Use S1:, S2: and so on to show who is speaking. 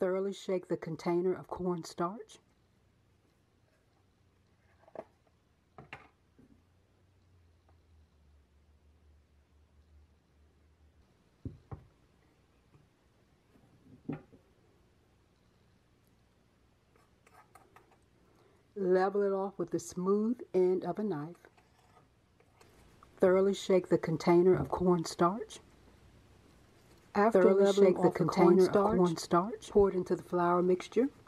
S1: Thoroughly shake the container of cornstarch. Level it off with the smooth end of a knife. Thoroughly shake the container of cornstarch. After leveling off the container of cornstarch, pour it into the flour mixture.